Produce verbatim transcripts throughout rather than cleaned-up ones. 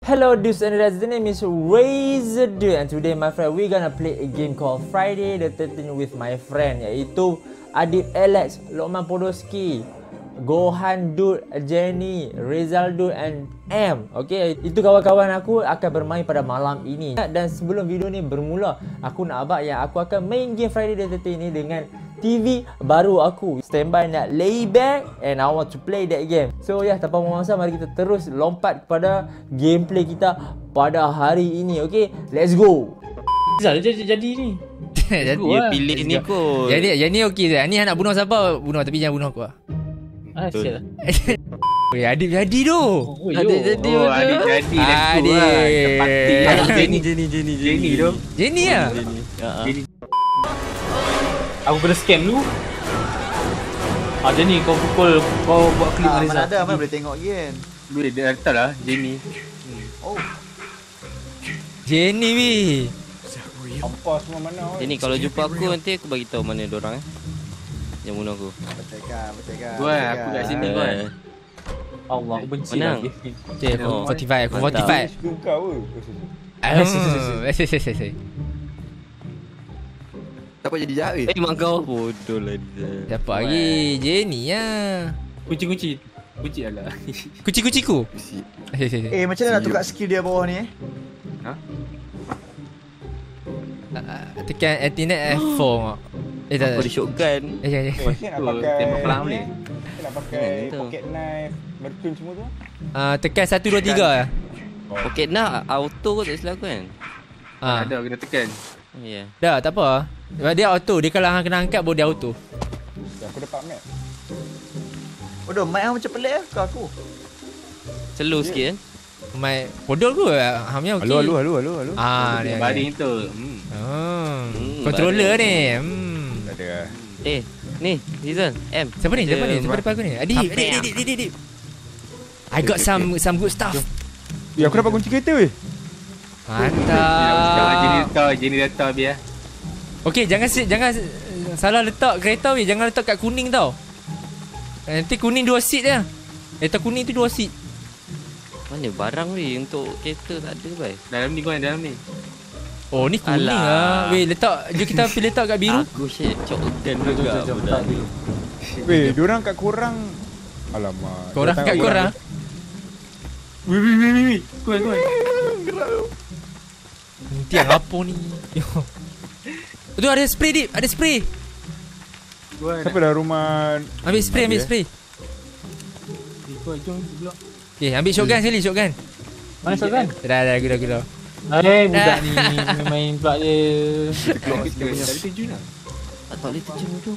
Hello dudes and dudes, the name is Razor Dude, and today my friend we're gonna play a game called Friday the thirteenth with my friend, iaitu Adib Alex, Lokman Podolski, Gohan Dude, Jenny, Rizal Dude and M. Okay, itu kawan-kawan aku akan bermain pada malam ini. Dan sebelum video ni bermula, aku nak abang yang aku akan main game Friday the thirteenth ni dengan T V baru aku. Standby nak lay back and I want to play that game. So ya, yeah, tanpa memasa mari kita terus lompat kepada gameplay kita pada hari ini. Okay, let's go. Rizal jadi jadi ni. Jadi dia pilih ni kot. Jadi yang ni okey je. Ni nak bunuh siapa? Bunuh, tapi jangan bunuh aku lah. Ah, sial. Weh, Adib jadi tu. Oh, Adik jadi. oh, Adik jadi. Adik. Jenny Jenny Jenny Jenny tu. Jenny lah. Jenny. Aku kena scam dulu. Ah, jadi kau pukul, kau buat klik Ah, Rizal. mana ada, mana boleh tengok kan. Boleh dia letak lah Jenny. Oh, Jenny weh. Apa semua mana? Jenny kalau jumpa aku nanti aku bagi tahu mana dia orang eh. Yang bunuh aku. betulkan, betulkan. Gua aku kat sini gua. Allah, aku benci Menang. lagi. Okay, aku Oh, empat puluh lima, aku mantap. empat puluh lima. Suka kau ke? Ah, si si si si si si. Siapa jadi jahat weh? Eh mak kau bodoh lah dia. Siapa lagi? Jenny lah. Kunci-kunci. Kunci lah. Kucing-kucingku. Si si si. Eh, macam mana nak tukar skill dia bawah ni eh? Ah, Tekan Ethernet F four. Eh tak. Aku ada shotgun. Eh ya ya. Mesti nak pakai Tembak pelang ni. Mesti nak pakai Jangan tu. pocket knife, mercun semua tu. Ah, tekan satu dua tiga lah. Okey nak auto kot tak silap aku kan. Ah. Ada kena tekan. Ya. Dah tak apa. Sebab dia auto. Dia kalau hang kena angkat baru dia auto. Ya, aku dapat map. Bodoh, mic hang macam pelik eh ke aku? Slow sikit kan. Mai podol ku hamnya okey. Halo, halo, halo, halo, halo. Ah, dia. Baring tu. Hmm. Oh. Hmm, Controller baring. ni. Hmm. Tak ada. Eh, ni Rizal, M. Siapa ni? Siapa ni? Dia- Siapa depan aku ni? Adik, adik, adik, adik, adik, adik. I got some some good stuff. Ya, aku dapat kunci kereta weh. Jangan Jenny Mantap. letak, Jenny letak biar. Okey, jangan si- jangan salah letak kereta weh. Jangan letak kat kuning tau. Nanti kuning dua seat dia. Letak kuning tu dua seat. Mana barang ni untuk kereta tak ada bai. Dalam ni kau yang dalam ni. Oh, ni kuning Alah. ah. Weh, letak jom kita pergi letak kat biru. Aku shit shotgun juga budak ni. Weh, diorang kat korang. Alamak. Korang kat korang. Wih wih wih wih. Kau kau. Nanti yang apa ni? Tu ada spray dip, ada spray. Siapa dah rumah? Ambil spray, ambil spray. Kau jom blok. Okay, ambil shotgun sekali, shotgun. Mana shotgun? Dah, dah, dah, dah. Eh, budak ni main pula dia. Tadi terjun lah. Tak boleh terjun tu.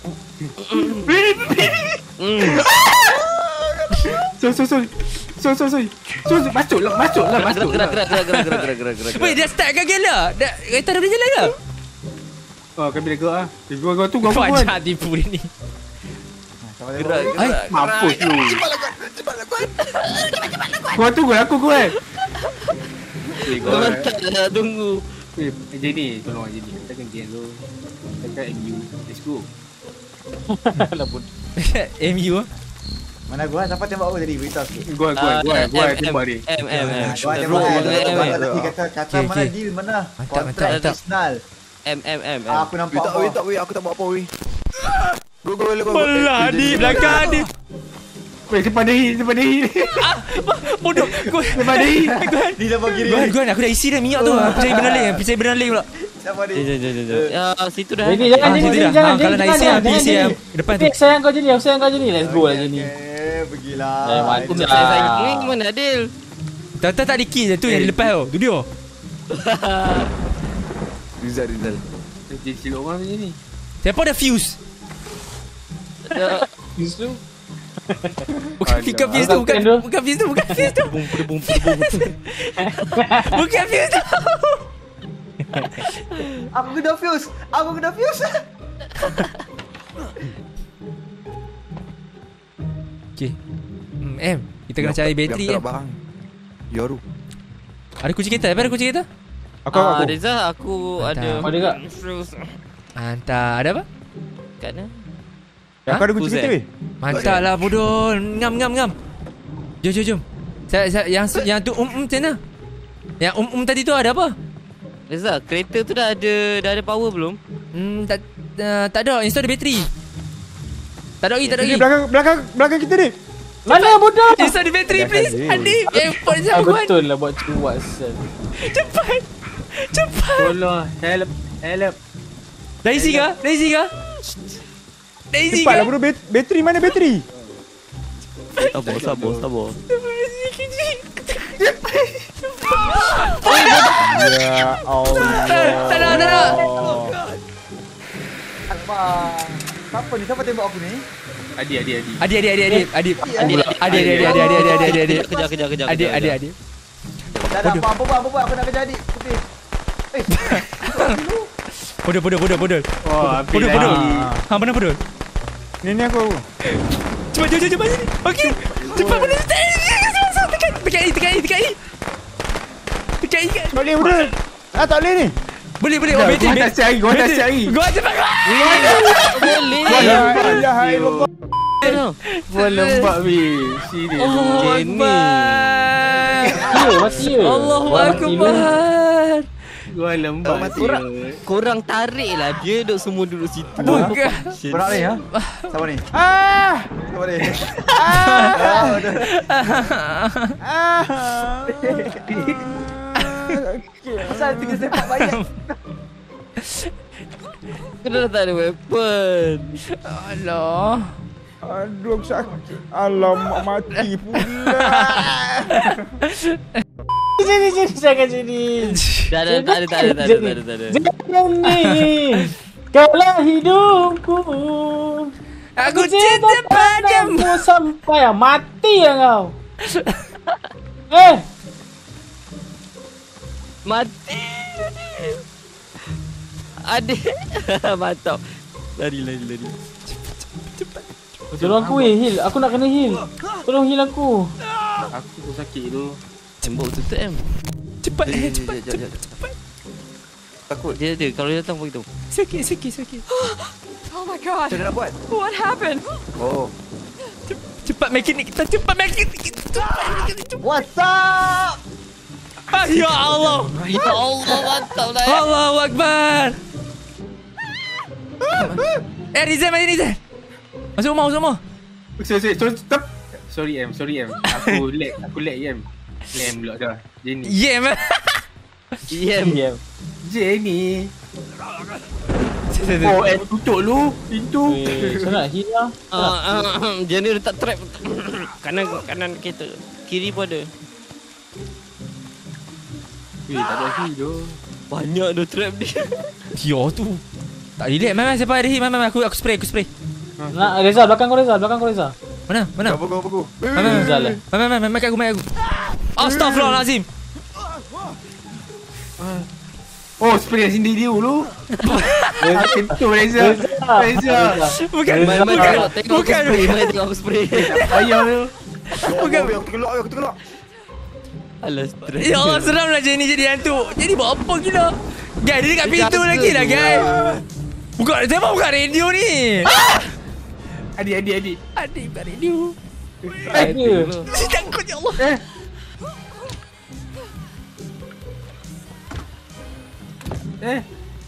So, so, so. So, so, so. So, so, masuk lah, masuk lah, masuk Gerak lah. gerak gerak gerak gerak gerak gerak. Weh, dah start ke gila? Dah, kereta dah boleh jalan dah? Oh, kan bila gerak lah. Gua, gua tu, gua Kau pun. ajak tipu dia ni. Gerak Ai, gerak. Mampus lu. Gua tunggu aku, gua eh. Kau tak nak tunggu. Eh, Jenny, tolong lah Jenny. Kita kan game lu. Kita kan M U. Let's go. M U ah. Mana gua? Siapa tembak aku tadi? Beritahu sikit. Gua, gua, gua, gua tembak dia. M M M. Gua tembak M aku. M Kata tadi kata kata Okay, mana okay. deal mana? Mantap, Kontrak mantap, mantap. personal. M M M. Ah, aku nampak apa? tak weh, aku tak buat apa weh. Go go go. Belah di belakang dia. Weh, depan dia, depan dia. Bodoh. Gua Depan dia. Di depan kiri. Gua gua aku dah isi dah minyak tu. Aku cari benda lain, aku cari benda lain pula. Siapa Jom dia? jom jom jom. Ya, situ dah. Jadi jangan Ah, jadi situ dah. jangan Ah, kalau nak isi jangan aku isi jangan. yang depan tu. Eh, sayang kau jadi, aku sayang kau jadi. Let's go lah jadi. Eh, pergilah. Eh, mantap. Aku saya sayang ni mana Adil? Tak tak tak di key je tu yang di lepas tu. Tu dia. Rizal Rizal. Jadi silap orang macam ni. Siapa ada fuse? Justru Bukan bukan fuse tu, bukan Angkat tu. bukan fuse tu, bukan fuse tu. Bukan fuse tu. Aku kena fuse. Aku kena fuse. Okey. Hmm, M, kita kena cari bateri Biar kan. barang. Yoru. Ada kunci kereta? Apa ada kunci kereta? Aku, Ah, aku. Reza aku Mantap. ada. Ada tak? Hantar. Ada apa? Kat mana? Aku ada kunci Kuzen. kereta weh. Mantap lah bodoh. Ngam ngam ngam. Jom jom jom. Saya, saya, yang yang tu um um macam mana? Yang um um tadi tu ada apa? Reza, kereta tu dah ada dah ada power belum? Hmm, tak uh, tak ada. Install the battery. Tak ada lagi, tak ada Ni lagi. belakang belakang belakang kita ni. Mana bodoh? Install the battery please. Adik, airport Ah, jangan. betul lah buat cuak sel. Cepat. Cepat. Tolong, help, help. Dari sini ke? Dari sini ke? Dari sini ke? Cepatlah bodoh, bat- bateri mana bateri? Sabar, sabar, sabar. Ya Allah. Tak nak, tak nak. Abang. Siapa ni? Siapa tembak aku ni? Adi, adi, adi. Adik, adik, adik, adik, adik. Adik, Adik, adik, adik, adik, adik, adik, adik, adik. Kejar, kejar, kejar. Adik, adik, adik. Dah dah, apa apa buat, apa buat? Aku nak kerja adik. Putih. Eh. Bodoh, bodoh, bodoh, bodoh. Wah, habis Bodoh, lagi. bodoh. Ha, mana bodoh? Ni ni aku. Cepat, cepat, cepat sini. Okey. Cepat bodoh. Tekan, tekan I, tekan I, tekan I. Tekan I kan. Tak boleh bodoh. Ah, tak boleh ni. Boleh, boleh. Dah, Oh, bateri. gua dah cari, gua dah cari. Gua cepat. Boleh. Ya Allah. Buat lembab bi. Serius. Allahu Akbar. Ya, mati ya. Allahu Orang mati Akbar. Gua lembab. Korang, korang tarik lah dia duk semua duduk situ. Bukan. Berat ni ha? Siapa ni? Ah! Siapa ni? Asal tiga sepak banyak. Kenapa tak ada weapon? Allah. Aduh, aku sakit. Alamak, mati pula. Sini, sini, jangan sini. Dah, dah, tak ada, tak ada, tak ada, tak ada, tak ada. Jangan ni. Kaulah hidupku. Aku cinta padamu. Padamu sampai ah, mati ya kau. Eh, Mati. Adik. Mantap. Lari, lari, lari. tolong aku weh, heal. Aku nak kena heal. Tolong heal aku. Aku tu sakit tu. Tembok tutup em. Cepat, eh, cepat, Jap, jap, cepat, cepat. Takut. Dia ada, kalau dia datang begitu. Sikit, sikit, sikit. Oh my god. Macam mana nak buat? What happened? Oh. Cepat mekanik kita, cepat mekanik kita. Cepat mekanik kita. What's up? Ah, ya Allah. Ya Allah, mantap lah. Allahu Akbar. Eh, Rizal, mari Rizal. Masuk rumah, masuk rumah. Sorry, sorry, sorry, stop. Sorry em, sorry em. Aku lag, aku lag em. Em pula dah. Jenny. Yeah, man. Yem. Ya. Jenny. Oh, em tutup lu pintu. Eh, saya nak heal lah. Ah, ah, dia ni letak trap. Kanan, kanan kereta. Kiri pun ada. Eh, tak ada heal tu. Banyak tu trap dia. Dia tu. Tak relax, man. Siapa ada hit, man, man. Aku, aku spray, aku spray. Nak Reza, belakang kau Reza, belakang kau Reza. Mana? Mana? Apa kau, apa kau? Man, man, man. Rizal lah. Man, man, man, man. Mic aku, mic aku. Astaghfirullahalazim. Oh, spray kat sini dia dulu. Pintu Reza. Reza. Bukan. Main, main tengok, tengok aku Bukan. spray. Main tengok aku spray. Ayah tu. Bukan. Aku terkelak, aku terkelak. Alah, stress. Ya Allah, seram lah Jenny jadi hantu. Jadi buat apa gila? Guys, dia dekat pintu jaga lagi lah, tu. guys. Buka, siapa buka radio ni? Adik, adik, adik. Adik buka radio. Ada. Si takut, ya Allah. Eh,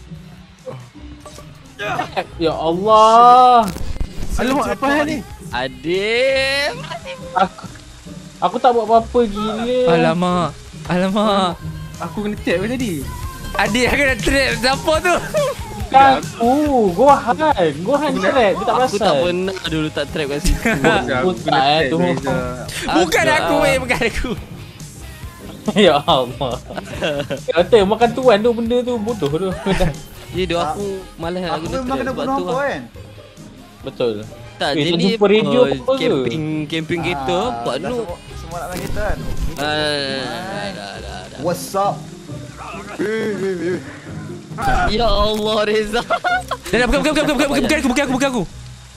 Ya Allah. alamak apa hal ni? Adik. Aku Aku tak buat apa-apa gila. Alamak. Alamak. Aku kena tap ke tadi? Adik aku dah trap. Siapa tu? Bukan aku. Gohan. Gohan trap. Dia tak Aku tak perasan. pernah dulu tak trap kat situ. Aku tak, kena eh, tap tu. Reza. Bukan aku, weh. Bukan aku. Ya Allah. Kata makan tuan tu benda tu bodoh tu. Jadi dia aku malas nak Aku guna memang trap kena sebab bunuh tu apa lah. kan? Betul. Tak, Eh, jadi jumpa radio oh, apa ke? camping camping kita Pak dah Nu. semua, semua nak main kita kan? Ah, dah, dah, dah. What's up? Eh, eh, eh. Ya Allah, Reza. Dah, dah, buka, buka, buka, buka, buka, buka aku, buka aku, buka aku.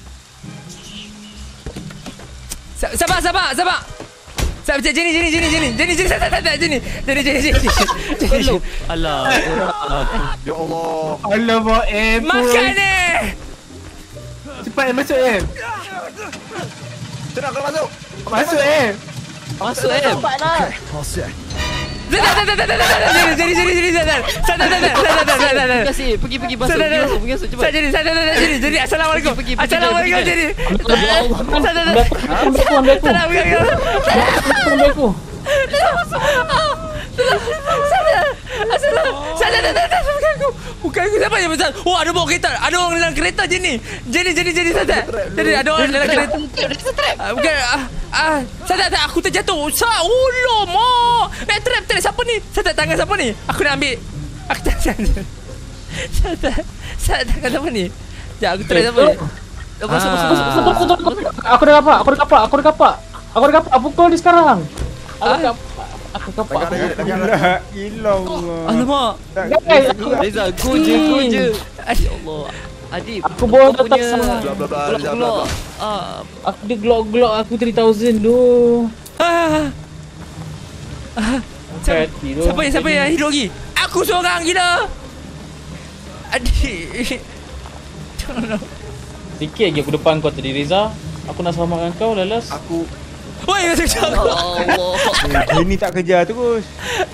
Sa- Sabar, sabar, sabar. Sabar, Jenny, Jenny, Jenny, Jenny, Jenny, Jenny, tak, tak, tak, tak, Jenny, Jenny, Jenny, Jenny, Jenny. Peluk. Alah. Ya Allah. Alamak, em pun. Makan ni. Cepat em masuk em. Senang kau masuk. Masuk em. Masuk M. Zat, zat, zat, zat, zat, zat, zat, jadi, jadi, jadi, zat, zat, zat, zat, zat, zat, zat, zat, zat, zat. Kasih, pergi pergi masuk, Zat, zat, pergi zat. masuk, pergi masuk cepat. Zat, jadi, zat, zat, zat, jadi, jadi, Assalamualaikum. Pergi, pergi, pergi, Assalamualaikum, pergi. jadi. Ambil aku, ambil aku, ambil aku, ambil aku. Assalamualaikum. Ambil aku. Assalam. Salah, salah, salah, bukan aku. Bukan aku, siapa yang besar? Oh, ada bawa kereta. Ada orang dalam kereta je ni. Jadi, jadi, jadi, Sadat. Jadi, ada orang dalam kereta. Ah, bukan, ah, ah, Sadat, aku terjatuh. Sa, oh, lama. Naik trap, trap. Siapa ni? Sadat, tangan siapa ni? Aku nak ambil. Aku tak, Sadat. Sadat, Sadat, tangan siapa ni? Sekejap, aku try siapa ni? Masuk, masuk, masuk, masuk. Aku dah kapak, aku dah kapak, aku dah kapak, aku dah kapak. Aku dah kapak, pukul dia sekarang. Aku dah kapak. Aku kapak. Gila, gila Allah. Alamak. Guys, Reza, go je, go je. Ya Allah. Adib, Aku bawa kau tetap punya sama. Bla bla bla, bla bla Glock-glock. bla. Ah, Aku dia glock-glock aku tiga ribu tu. Ah. Hati tu. Siapa yang, siapa yang hidup lagi? Aku seorang gila. Adik. Tolong. Sikit lagi aku depan kau tadi Reza. Aku nak selamatkan kau lalas. Aku Woi, masuk ya Allah. eh, Jenny tak kejar terus.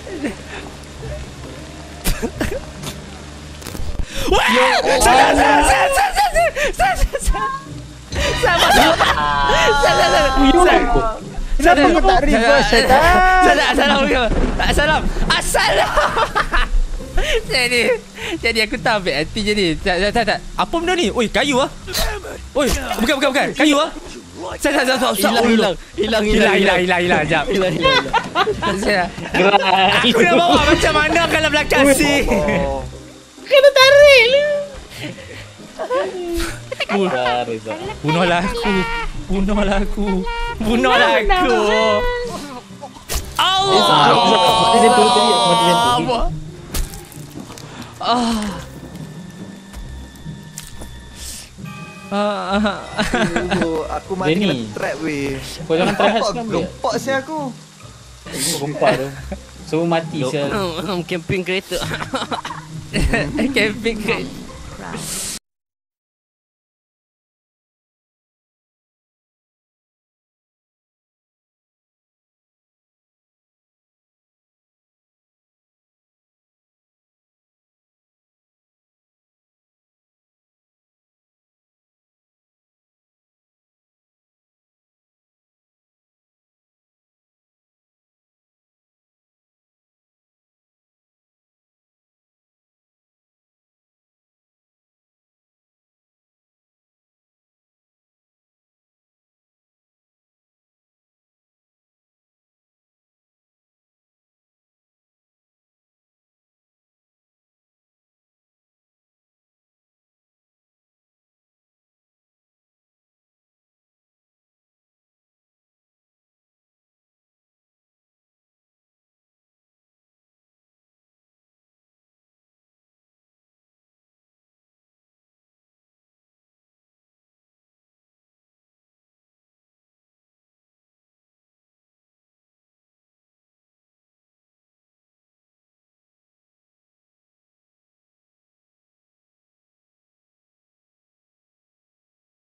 Wah! Salah, salah, salah, salah, salah, salah, salah. Sama, sama. Salah, salah. Kenapa kau tak reverse, syaitan? Salah, assalamualaikum. Assalam. Assalam. Jadi, jadi aku tak ambil hati jadi. Tak, tak, tak, tak. Apa benda ni? Oi, kayu ah. Oi, bukan, bukan, bukan. Kayu ah. Salah, salah, salah. Hilang, hilang. Hilang, Hilang, hilang, hilang, hilang. Jap. Hilang, hilang. Saya- Aku nak bawa macam mana kalau belakang si. Oh. Dah Reza. Bunuhlah aku. Bunuhlah aku. Bunuhlah aku. Allah. Mati jantung tadi, aku mati jantung. Apa? Ah. Ah. Oh, aku mati Jenny. kena trap weh. Kau jangan try hard sekarang, Bia. Gempak si aku. Gempak tu. Semua mati sial. Camping kereta. Camping kereta.